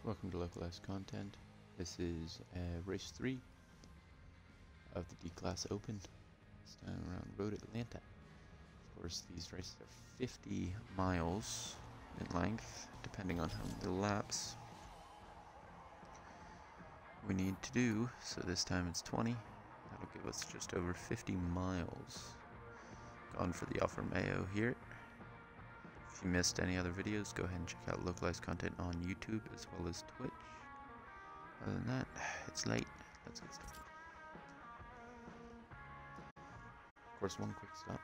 Welcome to Localized Content. This is race 3 of the D-Class Open, this time around Road Atlanta. Of course, these races are 50 miles in length, depending on how many laps we need to do. So this time it's 20. That'll give us just over 50 miles. Gone for the Alfa Romeo here. If you missed any other videos, go ahead and check out Localized Content on YouTube as well as Twitch. Other than that, it's late. Let's get started. Of course, one quick stop.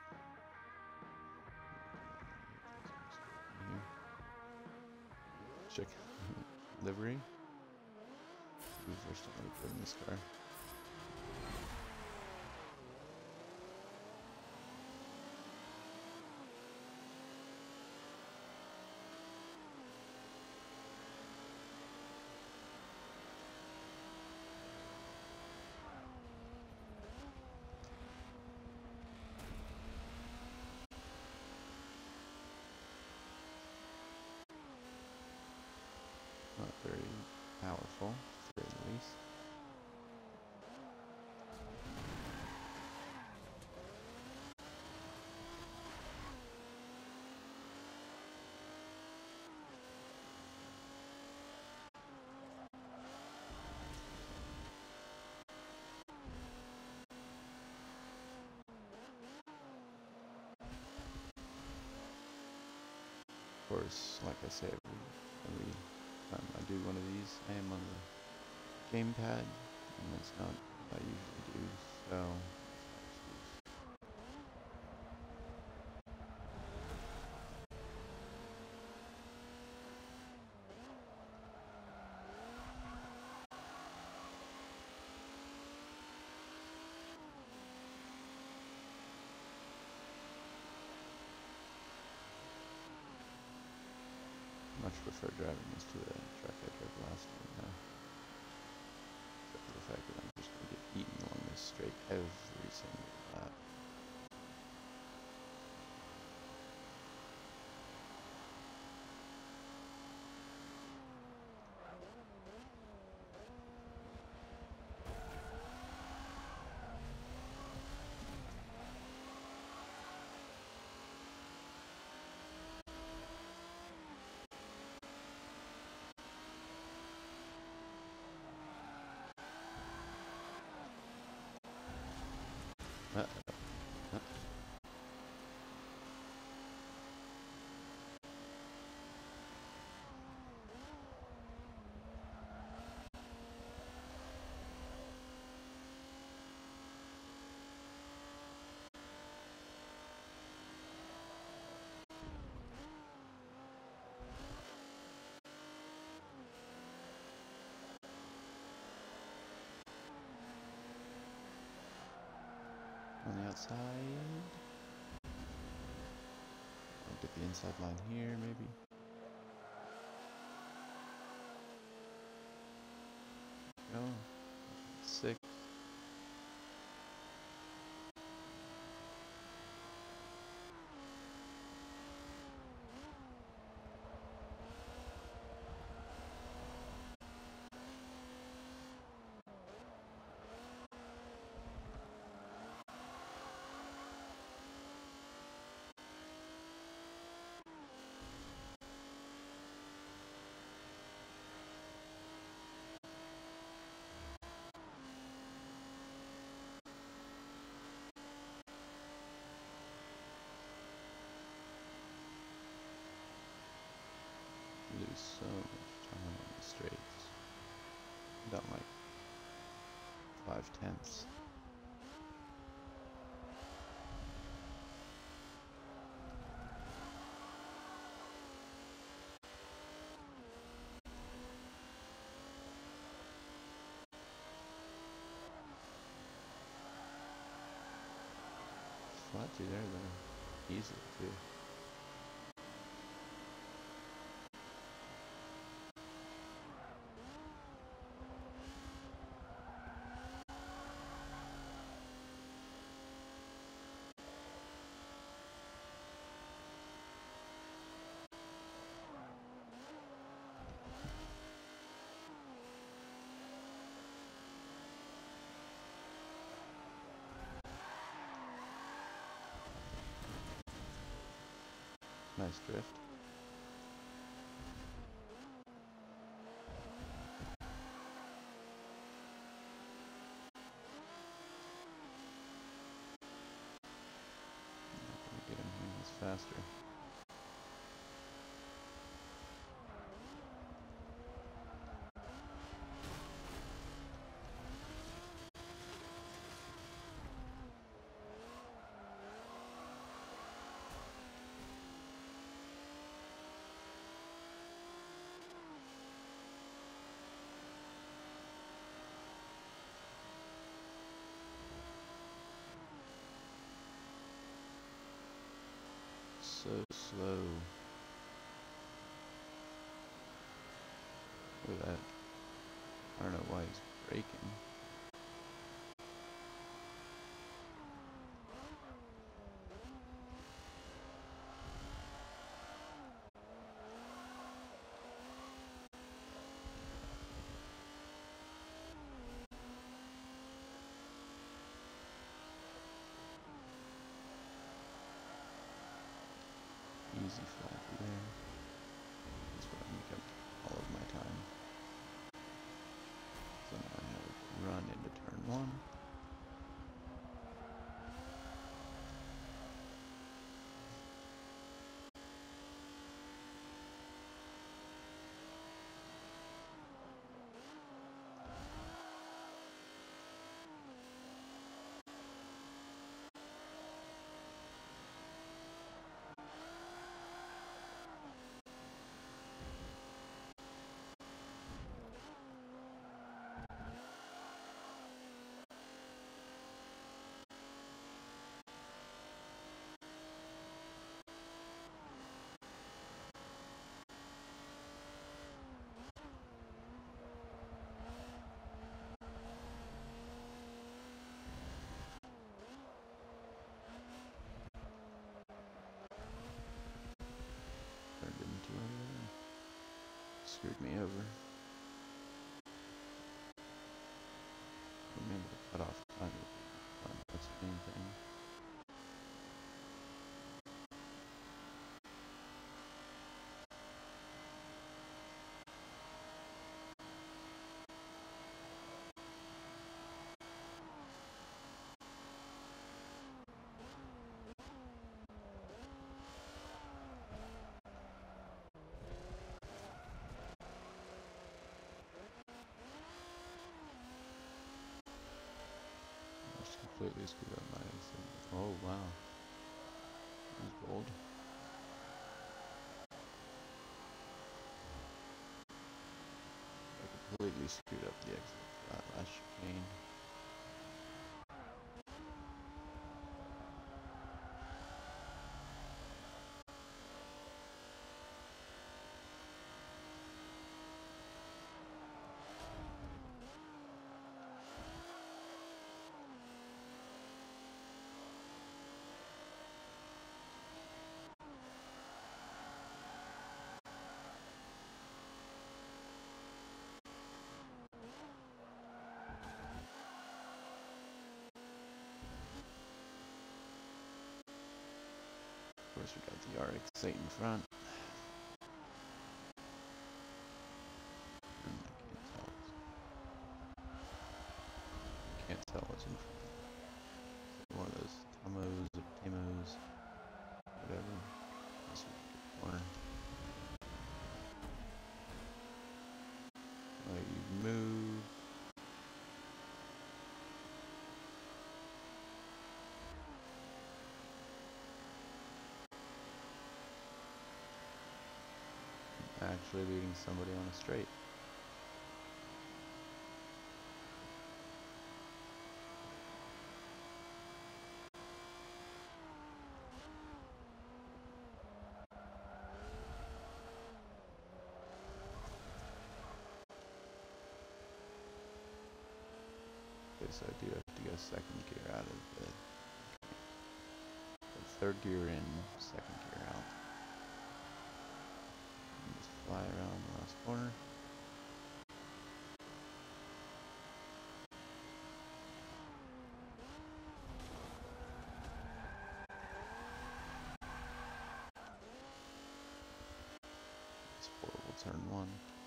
Here. Check livery. Who's first time to put in this car? Not very powerful, to say the least. Of course, like I say, every time I do one of these, I am on the gamepad, and that's not what I usually do, so much prefer driving this to the track I drove last time now. Except for the fact that I'm just going to get eaten along this straight every single lap. On the outside, I'll get the inside line here, maybe. Go. 6. Lose so much time on the straights. About like 5/10. Flat through there though. Easily too. Nice drift. Get him here, he's faster. So slow. Look at that. I don't know why he's braking. Easy flat there. That's where I make up all of my time. So now I have to run into turn one. Turned into a screwed me over. I'm able to cut off time. That's the main thing. I just completely screwed up my exit. Oh wow. That was bold. I completely screwed up the exit for that last chicane. Of course, we got the RX-8 in front. And I can't tell what's in front. One of those Tamos or Tamos, whatever. This would be a corner. Let you move. Actually leading somebody on a straight. Okay, so I do have to go second gear out of the third gear in, second gear out. And just fly around the last corner. turn one.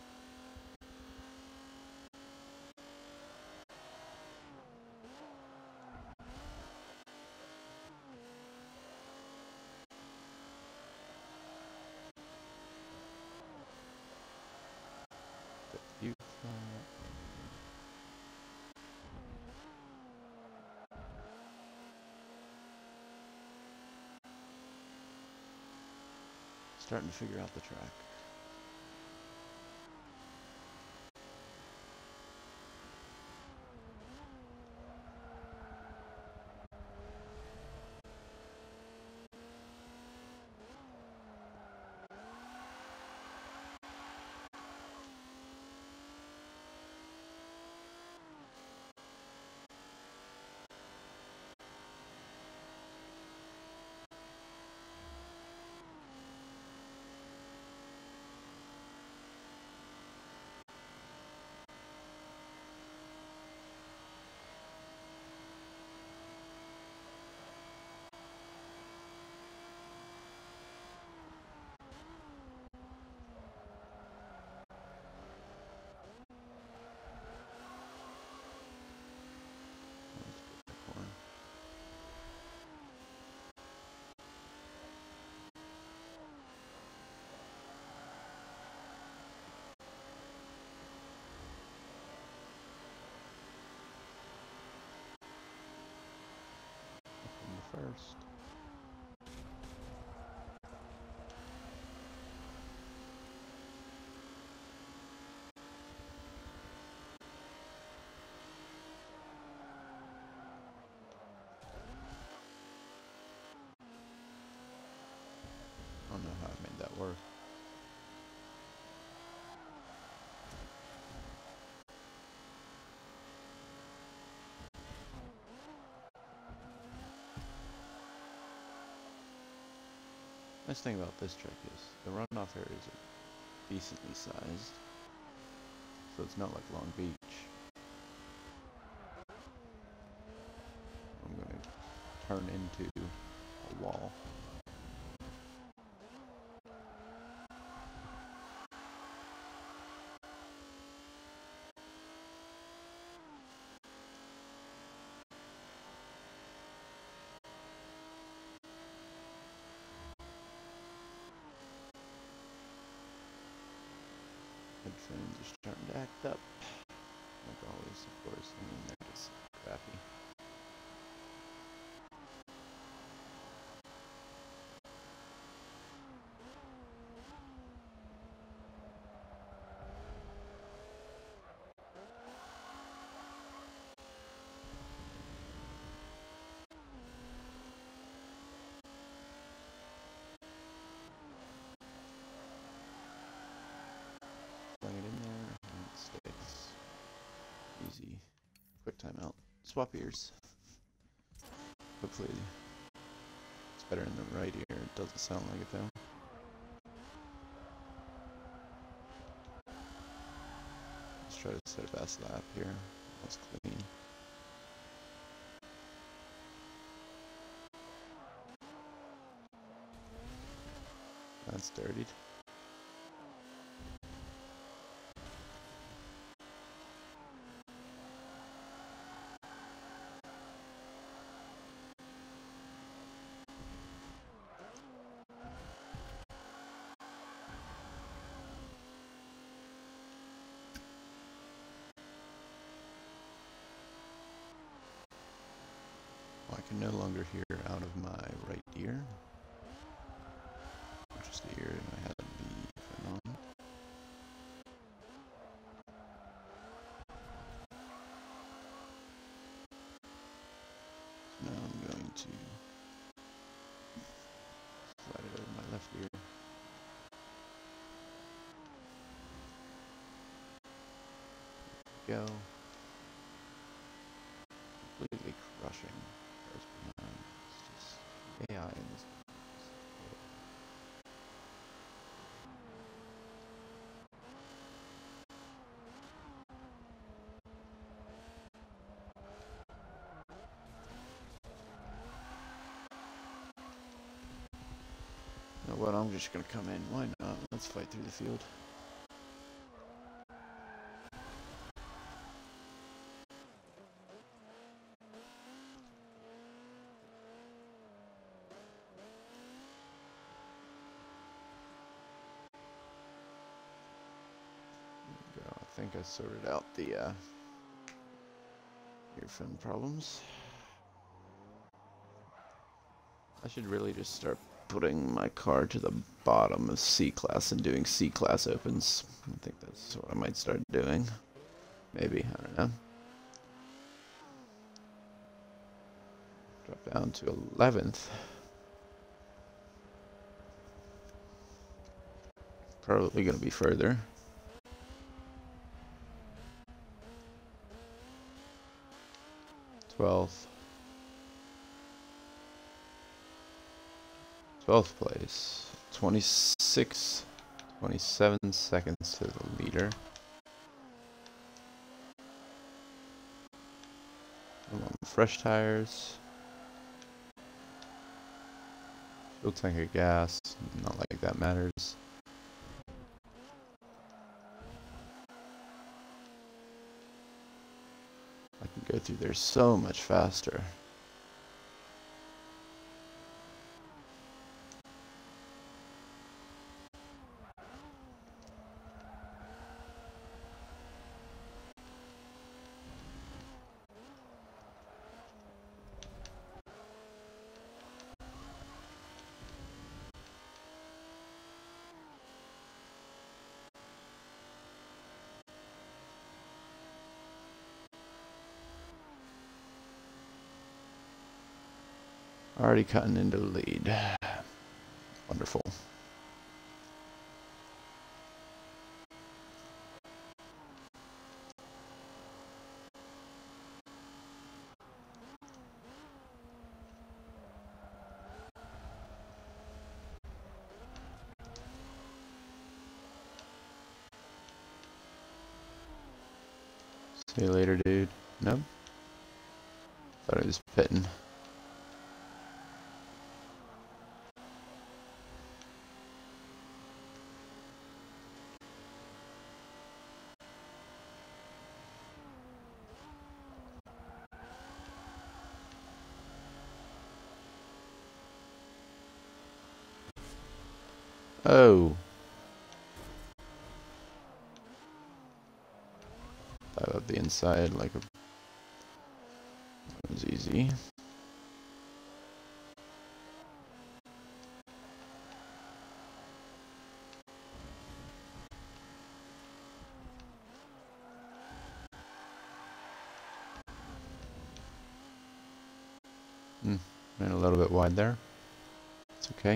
U flat. Starting to figure out the track. First. I don't know how I made that work. Nice thing about this track is the runoff areas are decently sized, so it's not like Long Beach. I'm going to turn into a wall. Headphones are starting to act up. Like always, of course. I mean, they're just crappy. Sling it in there, and it sticks. Easy. Quick timeout. Swap ears. Hopefully it's better in the right ear. It doesn't sound like it though. Let's try to set a fast lap here. That's clean. That's dirtied. Well, I can no longer hear out of my right ear, which is the ear I had the phone on. So now I'm going to slide it over my left ear. Go. Completely crushing cars behind. It's just AI in this. You know what? I'm just gonna come in. Why not? Let's fight through the field. think I sorted out the earphone problems. I should really just start putting my car to the bottom of C-Class and doing C-Class opens. I think that's what I might start doing. Maybe, I don't know. Drop down to 11th. Probably going to be further. Twelfth place. 26, 27 seconds to the leader. I'm on fresh tires. Fuel tank of gas. Not like that matters. I can go through there so much faster. Already cutting into the lead. Wonderful. See you later, dude. Nope. Thought I was pitting. Oh. Dive up the inside like a... That was easy. Ran a little bit wide there. It's okay.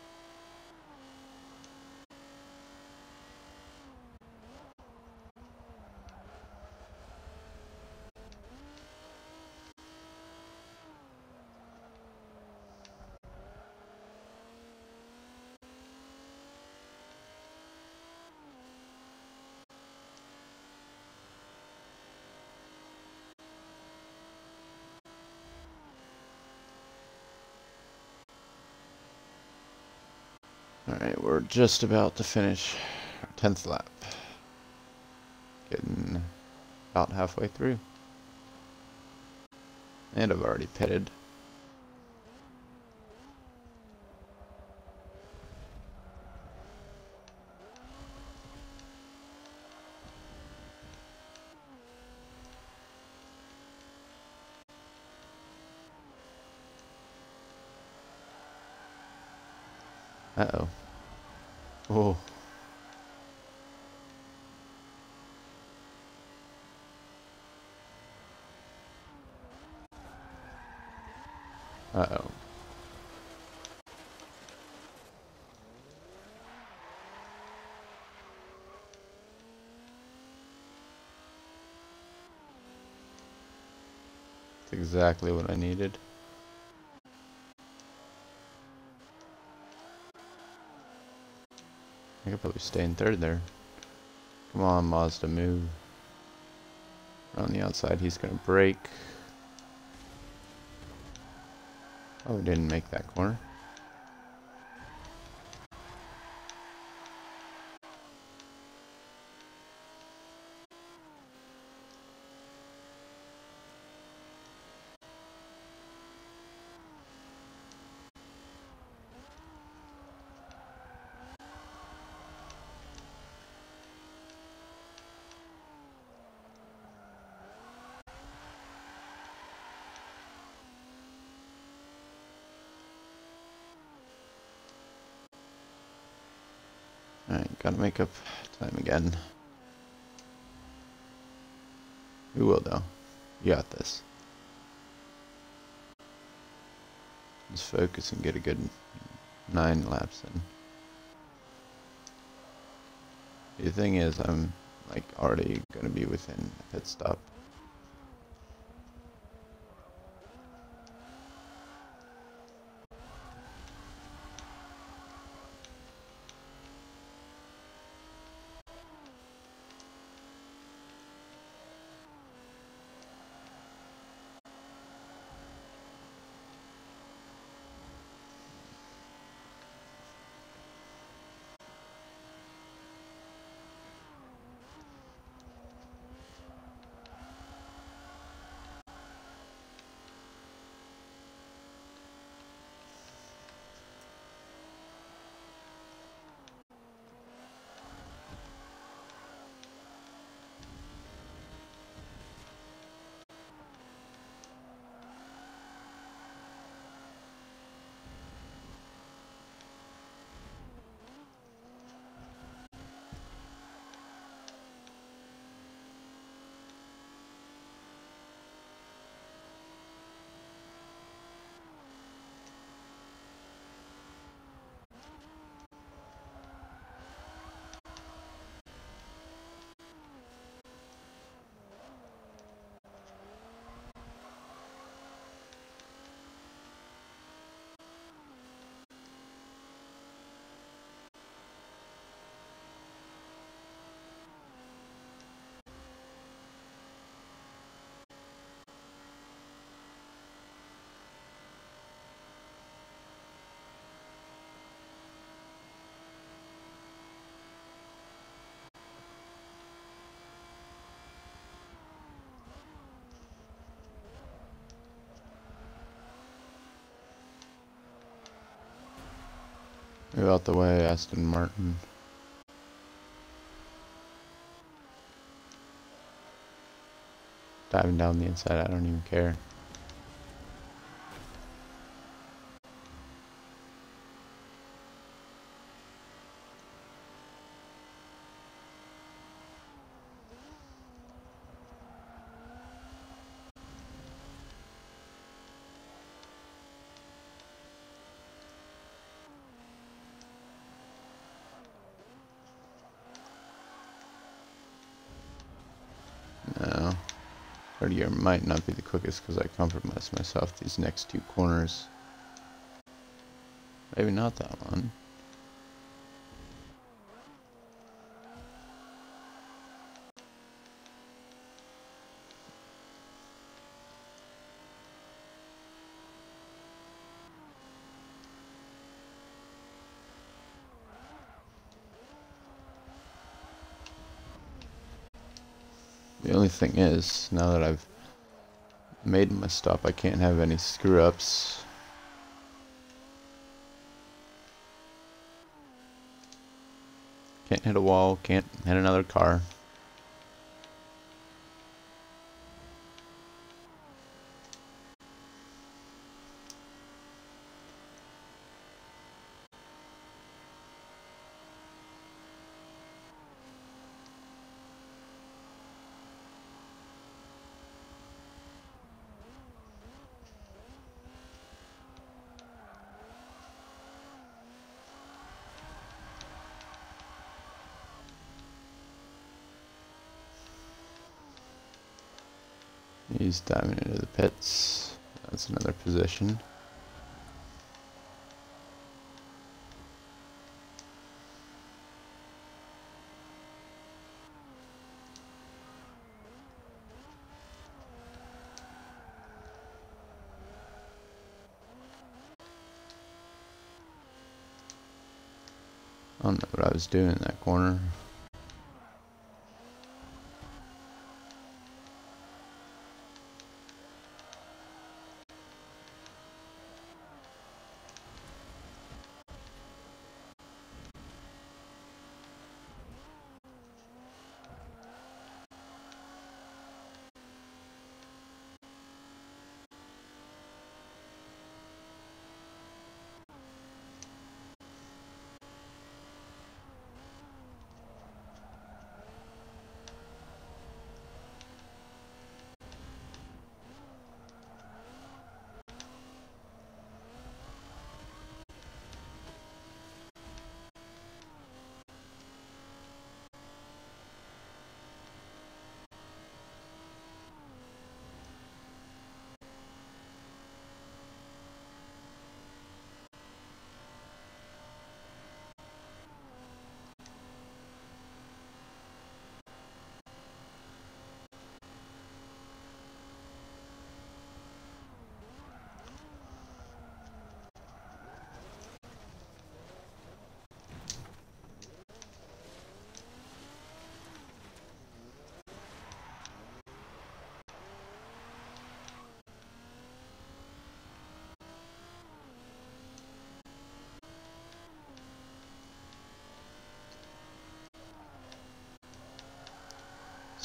Alright, we're just about to finish our 10th lap. Getting about halfway through. And I've already pitted. Uh-oh. Oh. Uh-oh. That's exactly what I needed. I could probably stay in third there. Come on, Mazda, move. On the outside, he's gonna brake. Oh, we didn't make that corner. Alright, gotta make up time again. We will though. You got this. Just focus and get a good 9 laps in. The thing is, I'm like already gonna be within a pit stop. Move out the way, Aston Martin. Diving down the inside, I don't even care. No. Third gear might not be the quickest because I compromised myself these next 2 corners. Maybe not that one. The only thing is, now that I've made my stop, I can't have any screw-ups. Can't hit a wall, can't hit another car. He's diving into the pits. That's another position. I don't know what I was doing in that corner.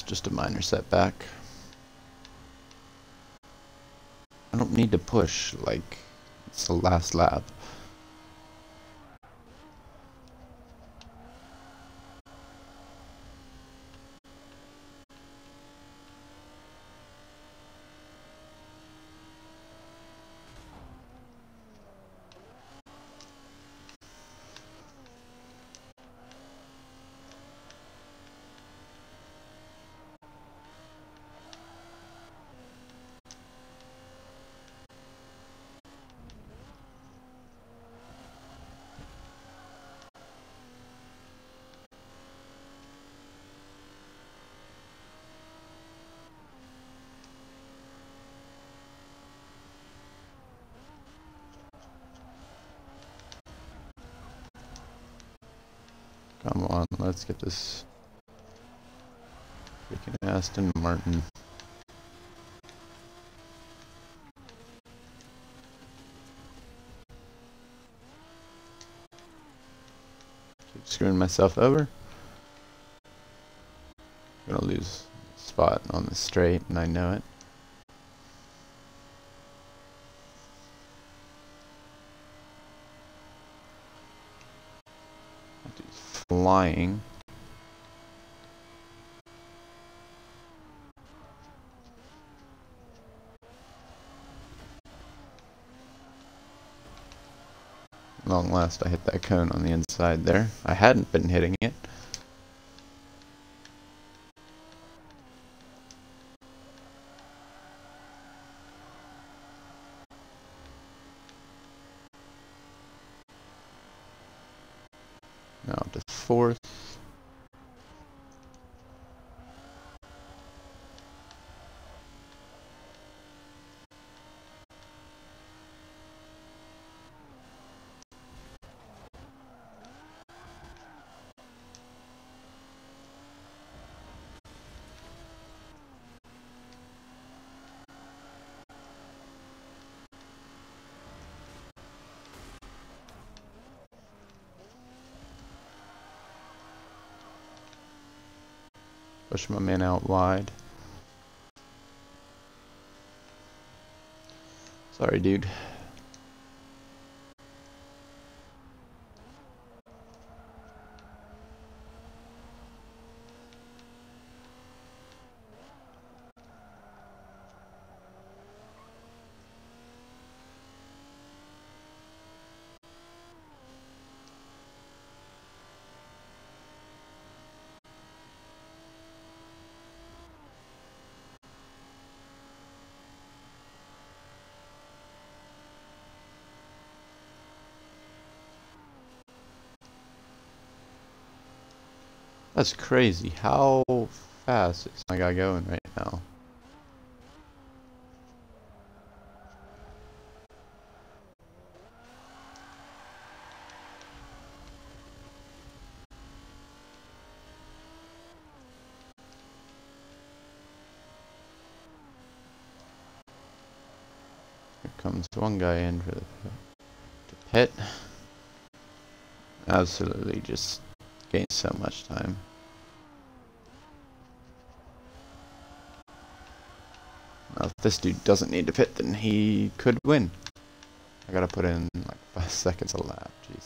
It's just a minor setback. I don't need to push, like, it's the last lap. Come on, let's get this freaking Aston Martin. Keep screwing myself over. I'm gonna lose a spot on the straight, and I know it. That dude's flying. Long last, I hit that cone on the inside there. I hadn't been hitting it. Now to fourth. Push my man out wide. Sorry, dude. That's crazy. How fast is my guy going right now? Here comes one guy in for the pit. Absolutely just gained so much time. Now, if this dude doesn't need to pit, then he could win. I gotta put in like 5 seconds a lap. Jesus.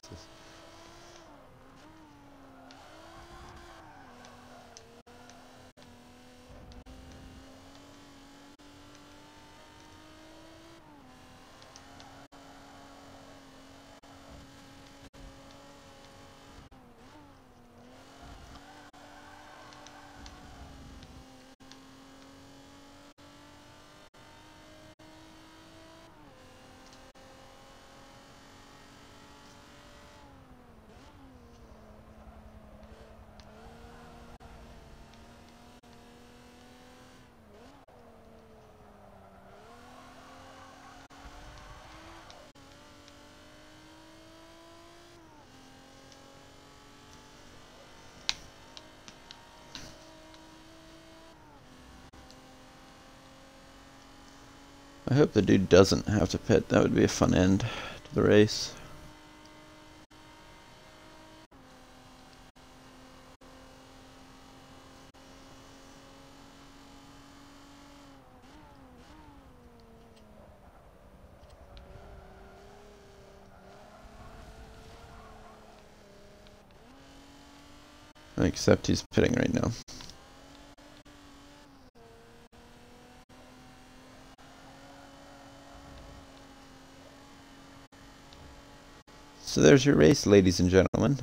I hope the dude doesn't have to pit. That would be a fun end to the race. Except he's pitting right now. So there's your race, ladies and gentlemen.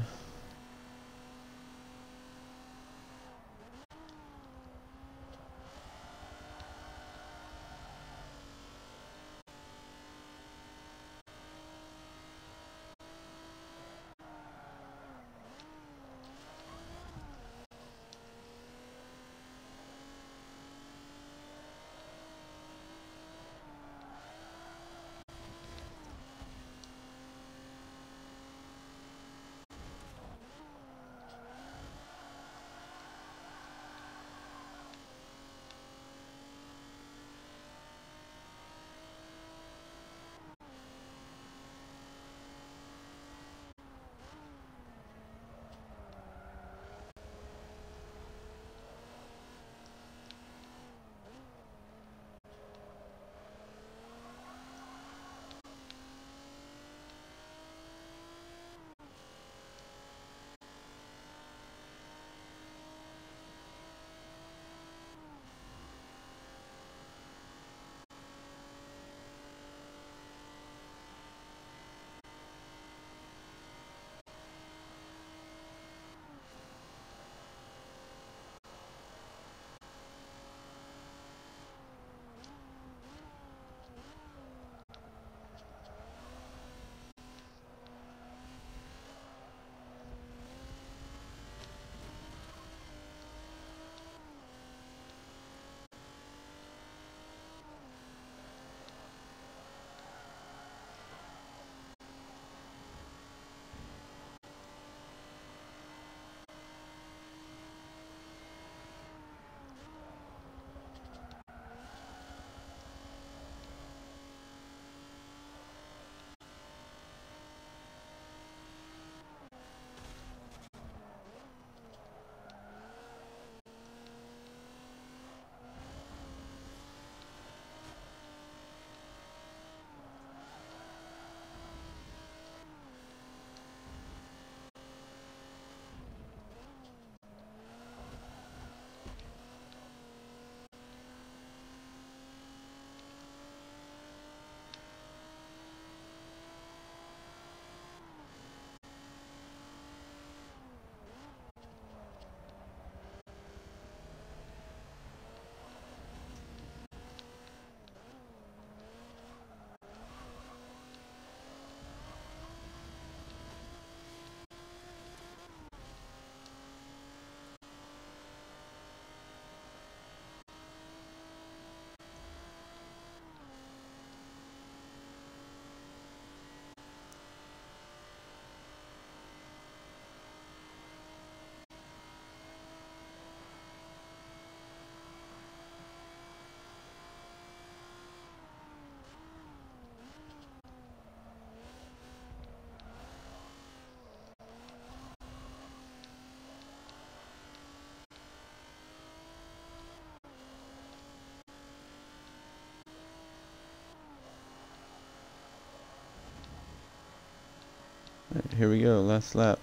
Right, here we go, last lap.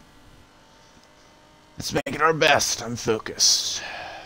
Let's make it our best. I'm focused.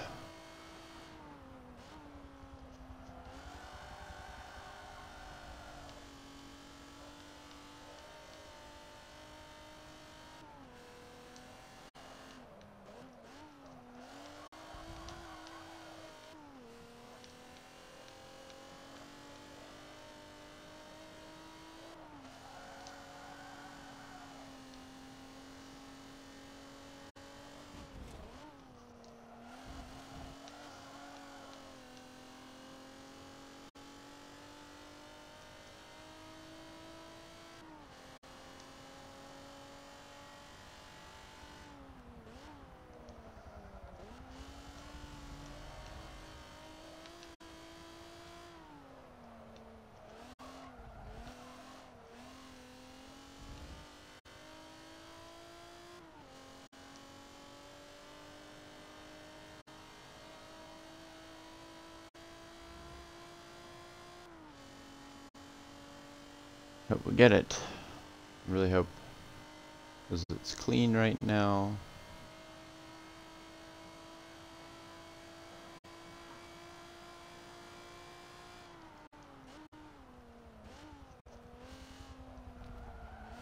Hope we get it. Really hope, because it's clean right now.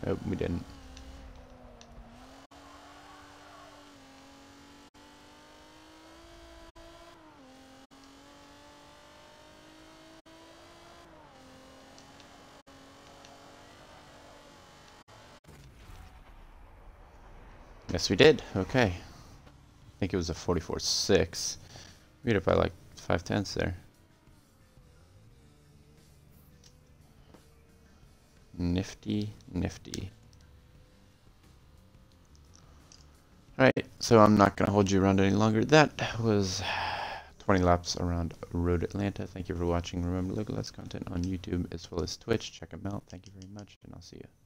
Nope, we didn't. Yes, we did. Okay. I think it was a 44.6. We beat it by like 5/10 there. Nifty, nifty. Alright, so I'm not going to hold you around any longer. That was 20 laps around Road Atlanta. Thank you for watching. Remember, look at less content on YouTube as well as Twitch. Check them out. Thank you very much, and I'll see you.